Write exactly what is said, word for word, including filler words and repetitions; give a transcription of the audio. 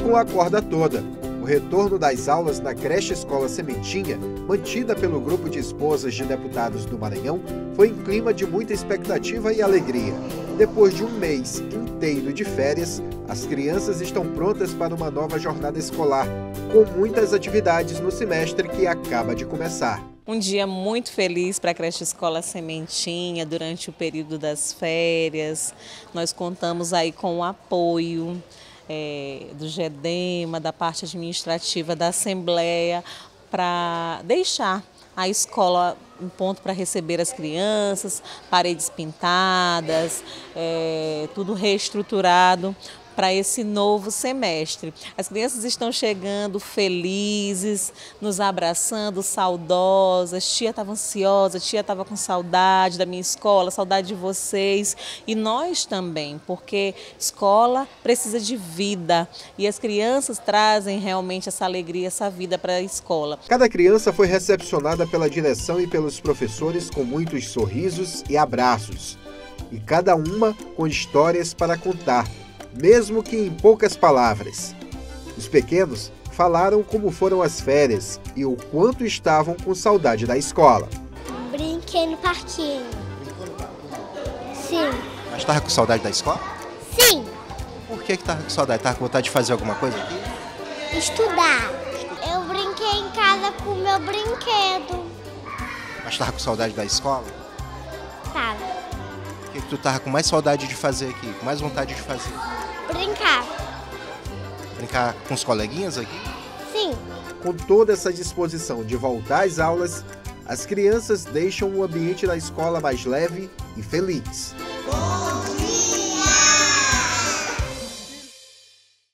com a corda toda. O retorno das aulas na creche Escola Sementinha, mantida pelo grupo de esposas de deputados do Maranhão, foi em clima de muita expectativa e alegria. Depois de um mês inteiro de férias, as crianças estão prontas para uma nova jornada escolar, com muitas atividades no semestre que acaba de começar. Um dia muito feliz para a creche Escola Sementinha durante o período das férias. Nós contamos aí com o apoio é, do GEDEMA, da parte administrativa da Assembleia, para deixar a escola um ponto para receber as crianças, paredes pintadas, é, tudo reestruturado para esse novo semestre. As crianças estão chegando felizes, nos abraçando, saudosas. Tia estava ansiosa, tia estava com saudade da minha escola, saudade de vocês. E nós também, porque escola precisa de vida e as crianças trazem realmente essa alegria, essa vida para a escola. Cada criança foi recepcionada pela direção e pelos professores com muitos sorrisos e abraços. E cada uma com histórias para contar, mesmo que em poucas palavras. Os pequenos falaram como foram as férias e o quanto estavam com saudade da escola. Brinquei no parquinho. Brincou no parquinho? Sim. Mas estava com saudade da escola? Sim. Por que estava com saudade? Estava com vontade de fazer alguma coisa aqui? Estudar. Eu brinquei em casa com o meu brinquedo. Mas estava com saudade da escola? Tava. O que, que tu estava com mais saudade de fazer aqui? Com mais vontade de fazer? Brincar. Brincar com os coleguinhas aqui? Sim. Com toda essa disposição de voltar às aulas, as crianças deixam o ambiente da escola mais leve e feliz.